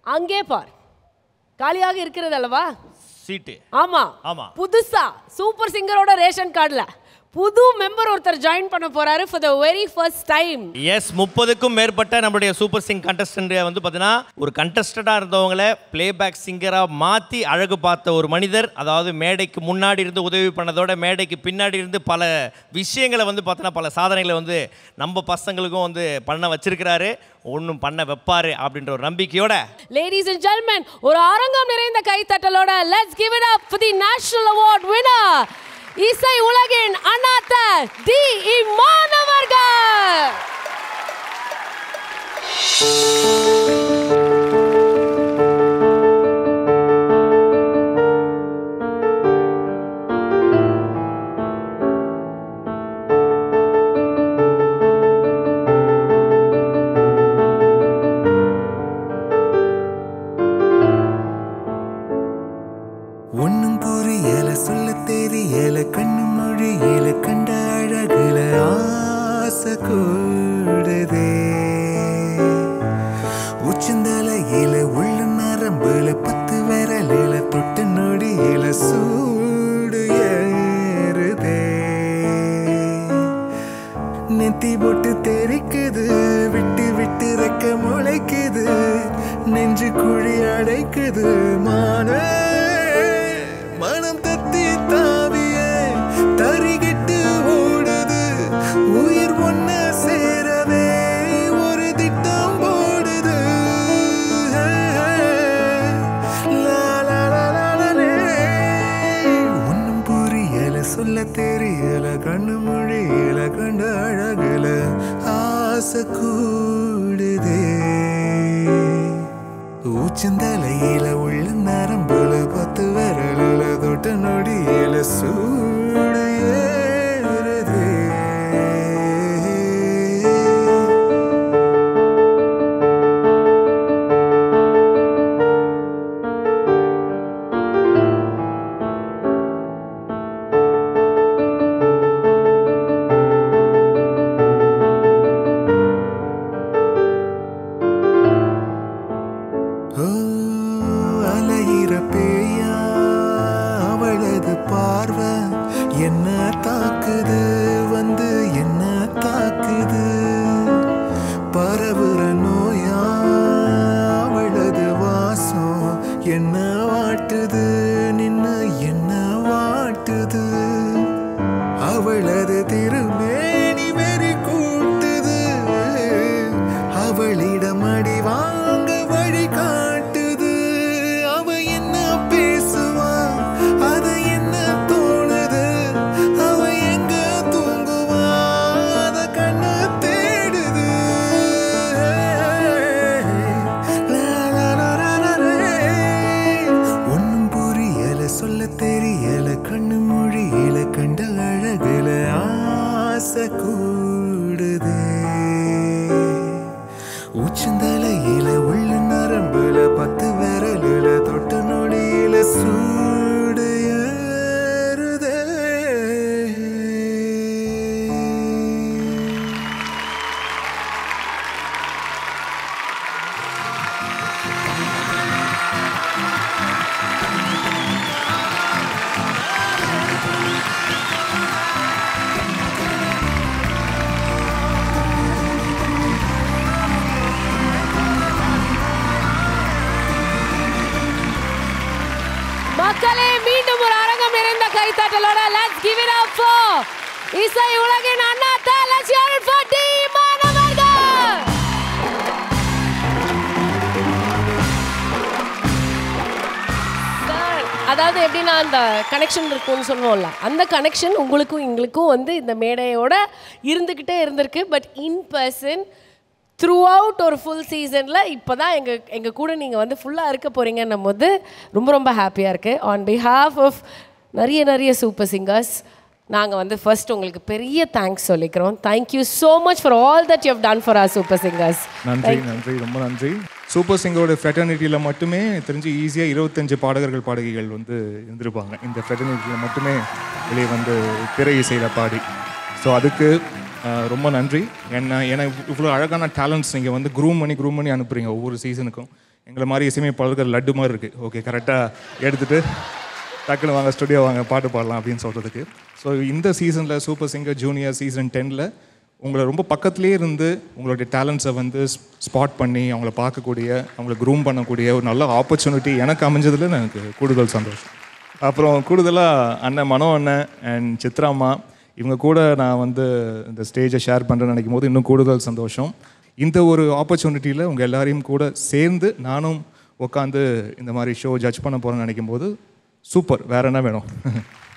அங்கே பார் காலியாக இருக்கிறது அல்லவா சீட்டு. ஆமா ஆமா. புதுசா சூப்பர் சிங்கரோட ரேஷன் கார்டுல புது மெம்பர் ஒருத்தர் ஜாயின் பண்ண போறாரு for the very first time. Yes 30க்கும் மேற்பட்ட நம்மளுடைய சூப்பர் சிங் கண்டஸ்டன்ட் வந்து பார்த்தீங்கன்னா ஒரு கண்டஸ்டண்டா இருந்தவங்கள பிளேபேக் சிங்கரா மாத்தி அழகு பார்த்த ஒரு மனிதர். அதாவது மேடைக்கு முன்னாடி இருந்து உதவி பண்ணதோட மேடைக்கு பின்னாடி இருந்து பல விஷயங்களை வந்து பார்த்தீங்கன்னா பல சாதனைகளை வந்து நம்ம பசங்களுக்கும் வந்து பண்ண வச்சிருக்கிறாரு. ஒன்றும் பண்ண வைப்பாரு அப்படின்ற ஒரு நம்பிக்கையோட Ladies and gentlemen, ஒரு அரங்கம் நிறைந்த கைத்தட்டலோட let's give it up for the national award winner. இசை உலகின் அண்ணாத்த டி இமான் அவர்கள். ஒன்னும் புரியல சொல்ல தெரியல கண்ணு மொழியில கண்ட அழகுல ஆசை கூடுதே உச்சந்தலையில உள்ள நரம்புல 10 விரலில தொட்டு நொடியில சூடு ஏறுதே நெத்தி போட்டு தெரிக்குது விட்டு விட்டு ரெக்க முளைக்குது நெஞ்சு குழி அடைக்குது மானே மனம் தத்தி தாவியே தரிகிட்டு ஓடுது உயிர் ஒன்ன சேரவே ஒரு திட்டம் போடுது ஒன்னும் புரியல சொல்ல தெரியல கண்ணு மொழியில கண்ட அழகுல ஆசை கூடுதே உச்சந்தலையில உள்ள நரம்புல 10 விரலில தொட்ட நொடியில சூடு ஏறுதே அலையிற பேயா அவளது பார்வை என்ன தாக்குது வந்து என்ன தாக்குது பரவுற நோயா அவளது வாசம் என்ன வாட்டுது நின்னு என்ன வாட்டுது அவளது திருமேனி வெறி கூட்டுது அவளிடம் அடி வாங்க வழி காட்டுது அவ என்ன பேசுவா அது என்ன தோணுது அவ எங்க தூங்குவா அத கண்ணு தேடுது ஒன்னும் புரியல சொல்ல தெரியல கண்ணு மொழியில கண்ட அழகுல ஆசை கூடுதே உச்சந்தலையில உள்ள நரம்புல 10 விரலில தொட்ட நொடியில சூடு ஏறுதே மக்களே மீண்டும் ஒரு அரங்கம் நிறைந்த கைத்தட்டலோட let's give it up for இசை உலகின் அண்ணாத்த let's hear it for D Imman அவர்கள். அதாவது எப்படின்னா அந்த கனெக்ஷன் இருக்கும்னு சொல்லுவோம்ல அந்த கனெக்ஷன் உங்களுக்கும் எங்களுக்கும் வந்து இந்த மேடையோட இருந்துக்கிட்டே இருந்திருக்கு. But in person throughout ஒரு ஃபுல் சீசனில் இப்போ தான் எங்கள் கூட நீங்கள் வந்து ஃபுல்லாக இருக்க போகிறீங்கன்னும் போது ரொம்ப ரொம்ப ஹாப்பியாக இருக்குது. ஆன் பிஹாஃப் ஆஃப் நிறைய சூப்பர் சிங்கர்ஸ் நாங்கள் வந்து ஃபர்ஸ்ட் உங்களுக்கு பெரிய தேங்க்ஸ் சொல்லிக்கிறோம். Thank you so much for all that you have done for our super singers. நன்றி ரொம்ப நன்றி. சூப்பர் சிங்கரோட ஃப்ரெட்டர்னிட்டியில் மட்டுமே தெரிஞ்சு ஈஸியாக 25 பாடகர்கள் பாடகிகள் வந்து இருந்திருப்பாங்க. இந்த ஃப்ரெட்டர்னிட்டியில் மட்டுமே வெளியே வந்து திரை இசையில் பாடி. ஸோ அதுக்கு ரொம்ப நன்றி. ஏன்னா இவ்வளோ அழகான டேலண்ட்ஸ் நீங்கள் வந்து க்ரூம் பண்ணி அனுப்புகிறீங்க ஒவ்வொரு சீசனுக்கும். எங்களை மாதிரி இசையமைப்பாளர்கள் லட்டு மாதிரி இருக்குது. ஓகே, கரெக்டாக எடுத்துகிட்டு டக்குன்னு வாங்க ஸ்டுடியோ வாங்க பாட்டு பாடலாம் அப்படின்னு சொல்கிறதுக்கு. ஸோ இந்த சீசனில் சூப்பர் சிங்கர் ஜூனியர் சீசன் 10ல் உங்களை ரொம்ப பக்கத்துலேயே இருந்து உங்களுடைய டேலண்ட்ஸை வந்து ஸ்பாட் பண்ணி அவங்கள பார்க்கக்கூடிய, அவங்கள க்ரூம் பண்ணக்கூடிய ஒரு நல்ல ஆப்பர்ச்சுனிட்டி எனக்கு அமைஞ்சதில் எனக்கு கூடுதல் சந்தோஷம். அப்புறம் கூடுதலாக அண்ணன் மனோ அண்ணன் அண்ட் சித்ராம்மா இவங்க கூட நான் வந்து இந்த ஸ்டேஜை ஷேர் பண்ணுறேன்னு நினைக்கும் போது இன்னும் கூடுதல் சந்தோஷம். இந்த ஒரு ஆப்பர்ச்சுனிட்டியில் உங்கள் எல்லாரையும் கூட சேர்ந்து நானும் உட்காந்து இந்த மாதிரி ஷோ ஜட்ஜ் பண்ண போகிறேன்னு நினைக்கும் போது சூப்பர், வேறு என்ன வேணும்?